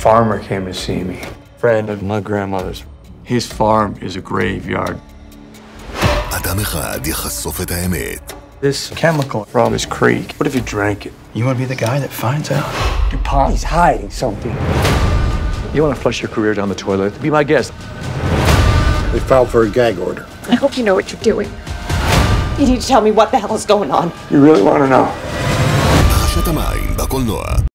farmer came to see me. Friend of my grandmother's. His farm is a graveyard. אדם אחד יחשוף את האמת. This chemical from his creek. What if he drank it? You want to be the guy that finds out? Your pa's hiding something. You want to flush your career down the toilet? Be my guest. They filed for a gag order. I hope you know what you're doing. You need to tell me what the hell is going on. You really want to know? פרשת המים בקולנוע.